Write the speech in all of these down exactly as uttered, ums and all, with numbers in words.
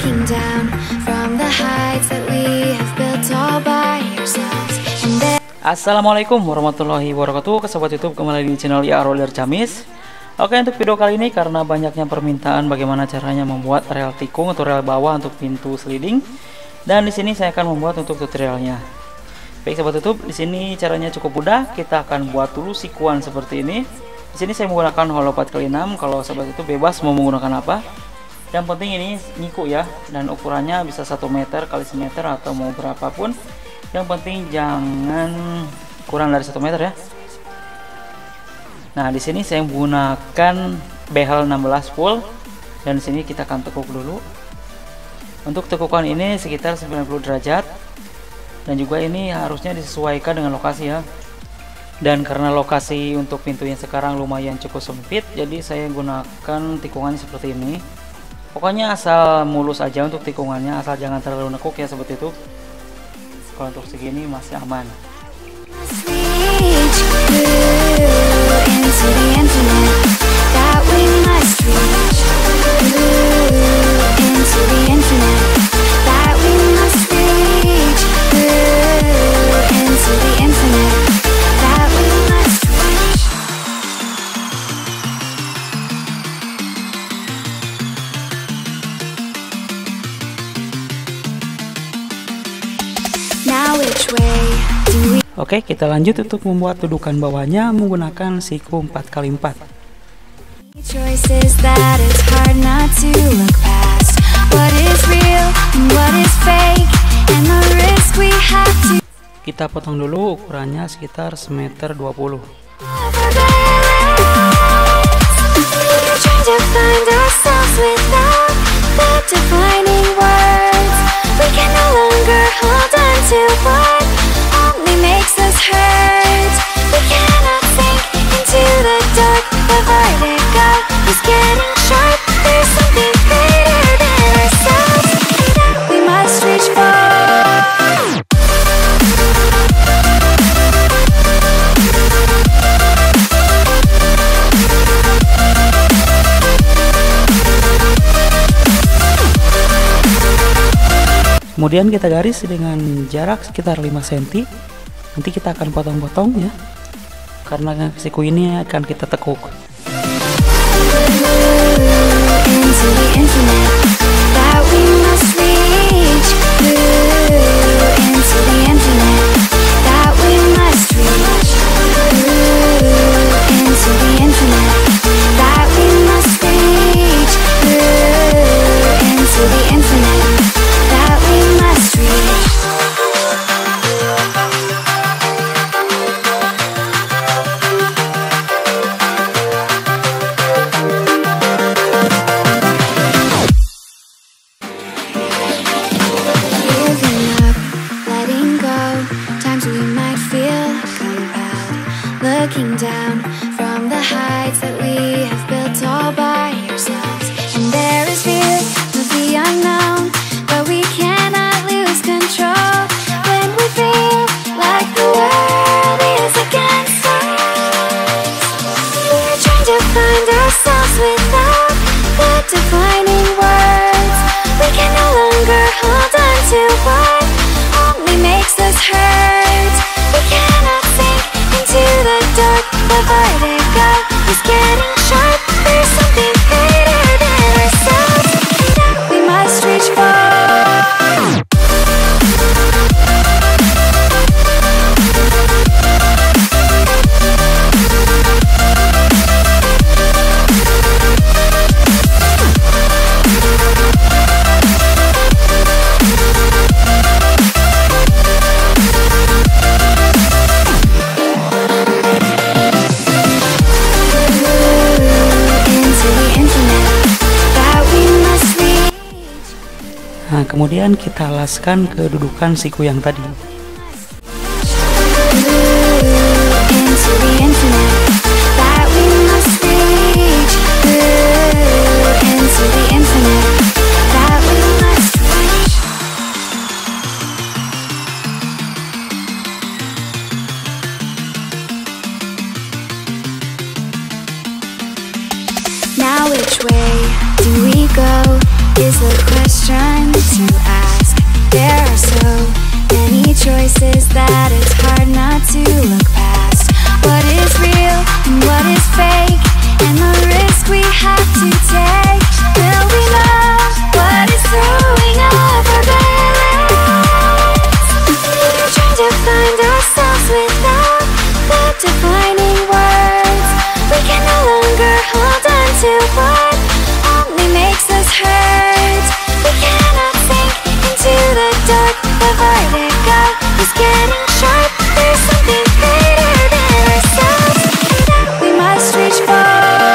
looking down from the heights that we have built all by ourselves. And there... Assalamualaikum warahmatullahi wabarakatuh, sobat YouTube, kembali di channel ya roller Jamis. Oke, untuk video kali ini karena banyaknya permintaan bagaimana caranya membuat rel tikung atau rel bawah untuk pintu sliding, dan di sini saya akan membuat untuk tutorialnya. Baik sobat YouTube, di sini caranya cukup mudah. Kita akan buat dulu sikuan seperti ini. Di sini saya menggunakan hollow empat kali enam. Kalau sobat itu bebas mau menggunakan apa. Yang penting ini nyiku ya, dan ukurannya bisa satu meter kali semeter atau mau berapapun. Yang penting jangan kurang dari satu meter ya. Nah, di sini saya menggunakan behel enam belas full, dan di sini kita akan tekuk dulu. Untuk tekukan ini sekitar sembilan puluh derajat, dan juga ini harusnya disesuaikan dengan lokasi ya. Dan karena lokasi untuk pintunya sekarang lumayan cukup sempit, jadi saya gunakan tikungannya seperti ini. Pokoknya asal mulus aja untuk tikungannya, asal jangan terlalu nekuk ya seperti itu. Kalau untuk segini masih aman. Oke, kita lanjut untuk membuat dudukan bawahnya menggunakan siku empat kali empat. Kita potong dulu, ukurannya sekitar semeter dua puluh. Kemudian kita garis dengan jarak sekitar lima sentimeter. Nanti kita akan potong-potong ya, karena siku ini akan kita tekuk. Looking down from the heights that we have built all by ourselves, and there is fear of the unknown, but we cannot lose control when we feel like the world is against us. We're trying to find ourselves without the defining words. We can no longer hold on to what only makes us hurt. We cannot sink into the dark. The vertigo is getting sharp. There's something greater than ourselves that we must reach for. Nah, kemudian kita alaskan kedudukan siku yang tadi. Now which way do we go is the question. to ask. There are so many choices that it's hard not to look past. What is real and what is fake, and the risk we have to take. Will we know what is throwing off our balance? We're trying to find ourselves without the defining words. We can no longer hold on to what only makes us hurt. We cannot sink into the dark. The vertigo is getting sharp. There's something greater than ourselves that we must reach for.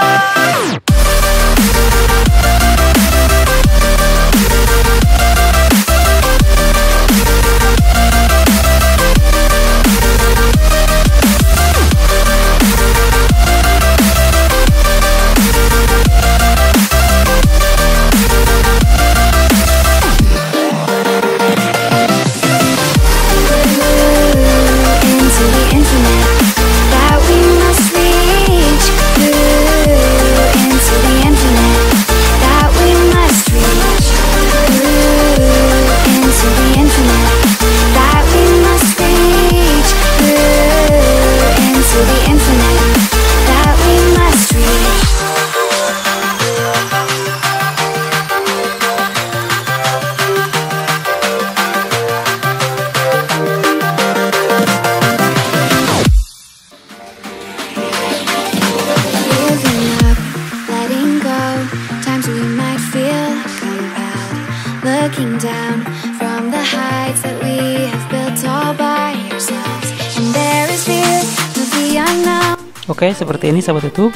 Looking down from the heights that we have built all by ourselves, and there is fear of the unknown. Oke, seperti ini sahabat YouTube.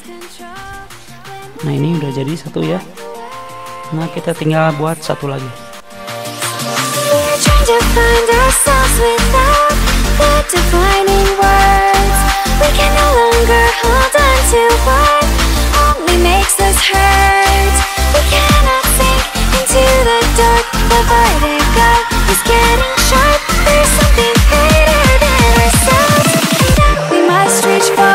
Nah, ini udah jadi satu ya. Nah, kita tinggal buat satu lagi. We're trying to find ourselves without the defining words. We can no longer hold on to what only makes us hurt. We cannot sink into the dark. The vertigo is getting sharp. There's something greater than ourselves that we must reach for.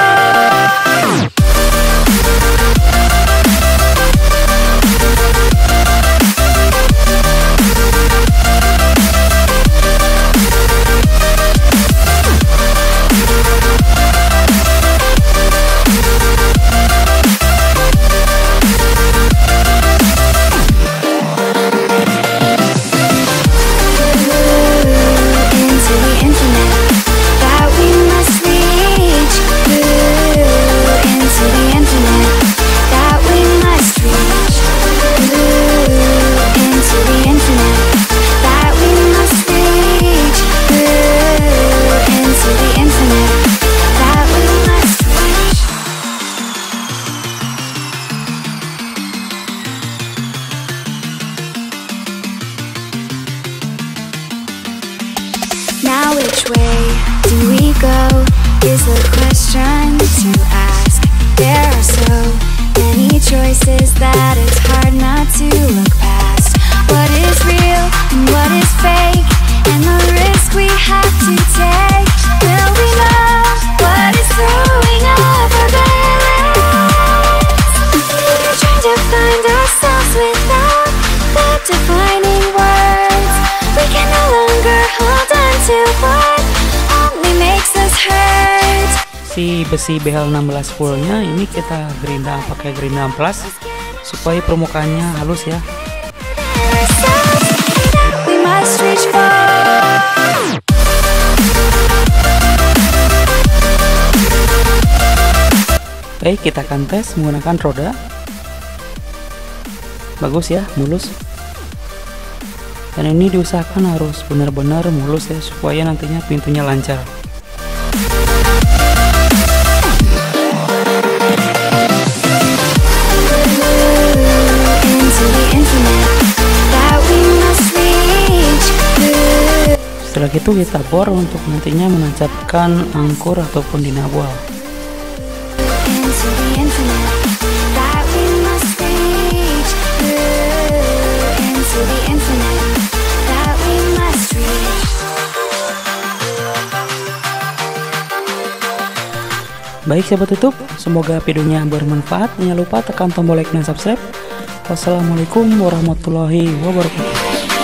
Now which way do we go is the question to ask. There are so many choices that it's hard not to look past. What is real and what is fake, and the risk we have to take. Will we know what is throwing off our balance? We're trying to find ourselves without the defining words. We can no longer hold on to what only makes us hurt. Si besi B L enam belas fullnya ini kita gerindam pakai gerindam plus supaya permukaannya halus ya. We must reach for. Baik, kita akan tes menggunakan roda. Bagus ya, mulus. Dan ini diusahakan harus benar-benar mulus ya, supaya nantinya pintunya lancar. Setelah itu kita bor untuk nantinya menancapkan angkur ataupun dinabol. Baik sahabat YouTube, semoga videonya bermanfaat. Jangan lupa tekan tombol like dan subscribe. Wassalamualaikum warahmatullahi wabarakatuh.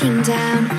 looking down